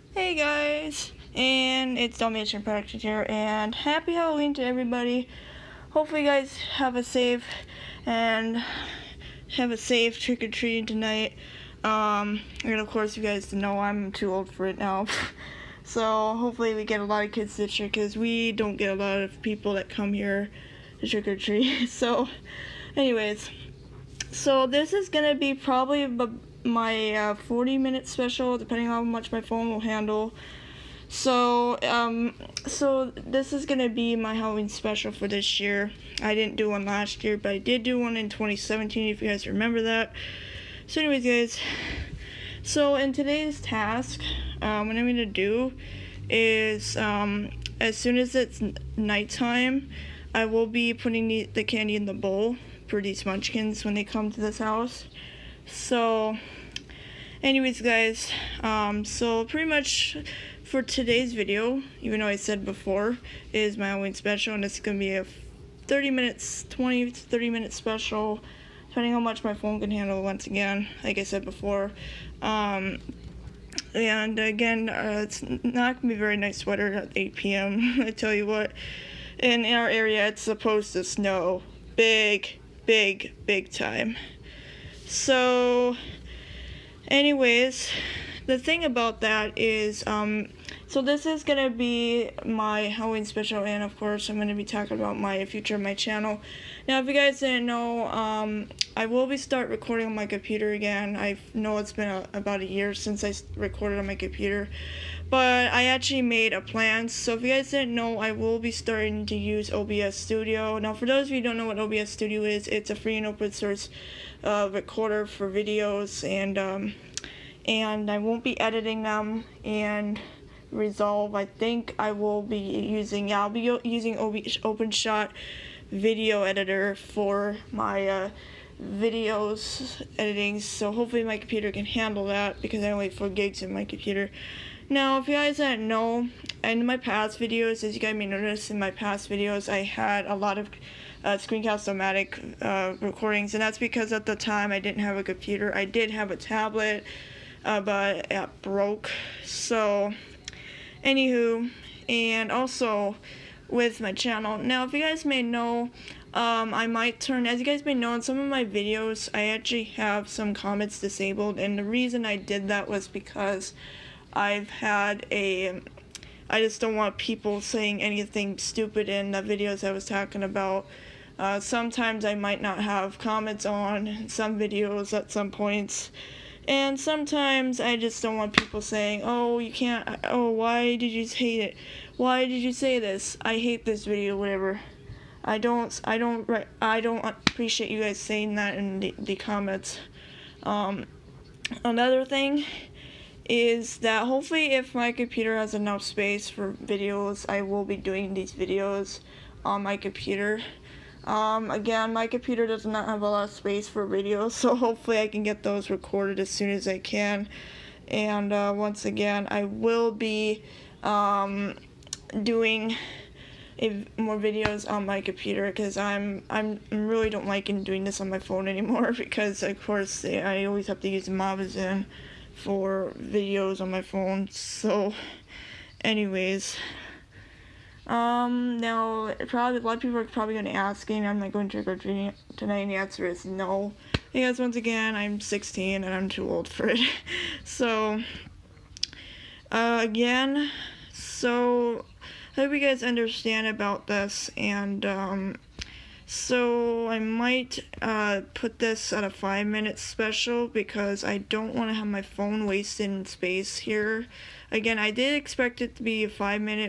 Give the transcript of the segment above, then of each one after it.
Hey guys, and it's Dalmatian Production here, and happy Halloween to everybody. Hopefully you guys have a safe trick-or-treating tonight. And of course you guys know I'm too old for it now. So hopefully we get a lot of kids this year, because we don't get a lot of people that come here to trick-or-treat. So anyways, so this is gonna be probably my 40-minute special, depending on how much my phone will handle. So this is gonna be my Halloween special for this year. I didn't do one last year, but I did do one in 2017, if you guys remember that. So anyways, guys, so in today's task, what I'm gonna do is, as soon as it's nighttime, I will be putting the candy in the bowl for these munchkins when they come to this house. So anyways, guys, so pretty much for today's video, even though I said before, is my Halloween special, and it's gonna be a 30 minute special, depending on how much my phone can handle. Once again, like I said before, and again, it's not gonna be very nice weather at 8 p.m. I tell you what, in our area it's supposed to snow big time. So anyways, the thing about that is, so this is gonna be my Halloween special, and of course I'm gonna be talking about my future of my channel. Now, if you guys didn't know, I will be start recording on my computer again. I know it's been about a year since I recorded on my computer, but I actually made a plan. So if you guys didn't know, I will be starting to use OBS Studio. Now, for those of you who don't know what OBS Studio is, it's a free and open source recorder for videos, and I won't be editing them. And Resolve, I think I will be using, I'll be using OpenShot video editor for my videos editing, so hopefully my computer can handle that, because I only have 4 gigs in my computer. Now, if you guys didn't know, in my past videos, as you guys may notice, in my past videos I had a lot of Screencast-O-Matic recordings, and that's because at the time I didn't have a computer. I did have a tablet, but it broke. So anywho, and also with my channel. Now, if you guys may know, I might turn, as you guys may know, in some of my videos, I actually have some comments disabled, and the reason I did that was because I just don't want people saying anything stupid in the videos I was talking about. Sometimes I might not have comments on some videos at some points, and sometimes I just don't want people saying, oh, you can't, oh, why did you hate it? Why did you say this? I hate this video, whatever. I don't appreciate you guys saying that in the comments. Another thing is that hopefully, if my computer has enough space for videos, I will be doing these videos on my computer. Again, my computer does not have a lot of space for videos, so hopefully I can get those recorded as soon as I can. And once again, I will be doing more videos on my computer, because I really don't like doing this on my phone anymore, because of course I always have to use Mavazin for videos on my phone. So anyways, now probably a lot of people are probably going to ask me, I'm not going trick-or-treating tonight, and the answer is no, because once again I'm 16 and I'm too old for it. So again, so I hope you guys understand about this, and so I might put this at a 5-minute special, because I don't want to have my phone wasting space here. Again, I did expect it to be a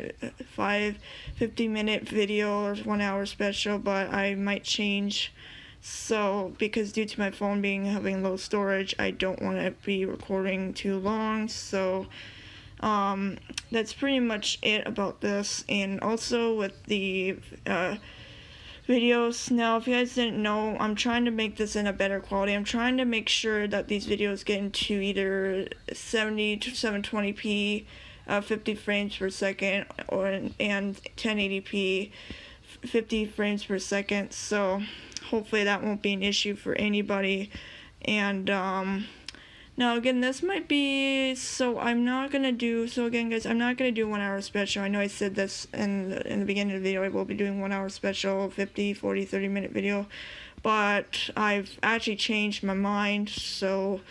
50-minute video or 1-hour special, but I might change. So, because due to my phone having low storage, I don't want to be recording too long. So that's pretty much it about this. And also with the videos. Now, if you guys didn't know, I'm trying to make this in a better quality. I'm trying to make sure that these videos get into either 70 to 720p, 50 frames per second, and 1080p, 50 frames per second. So hopefully that won't be an issue for anybody. And Now again, this might be, I'm not gonna do, again guys, I'm not gonna do 1 hour special. I know I said this in the beginning of the video, I will be doing 1 hour special, 50, 40, 30-minute video, but I've actually changed my mind, so,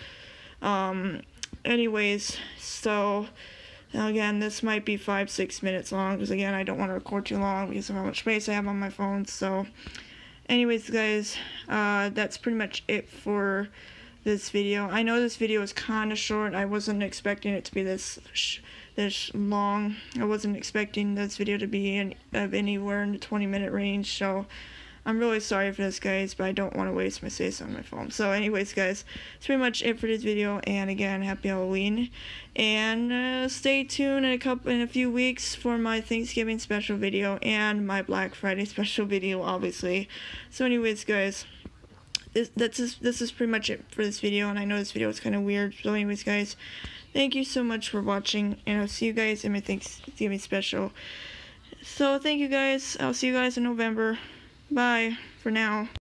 anyways, again, this might be 5-6 minutes long, because again, I don't want to record too long because of how much space I have on my phone, so, anyways guys, that's pretty much it for this video. I know this video is kind of short. I wasn't expecting it to be this long. I wasn't expecting this video to be anywhere in the 20-minute range, so I'm really sorry for this, guys, but I don't want to waste my space on my phone. So anyways, guys, that's pretty much it for this video, and again, happy Halloween, and stay tuned in a few weeks for my Thanksgiving special video and my Black Friday special video, obviously. So anyways, guys, this is pretty much it for this video, and I know this video is kind of weird. So anyways, guys, thank you so much for watching, and I'll see you guys in my Thanksgiving special. So thank you guys. I'll see you guys in November. Bye for now.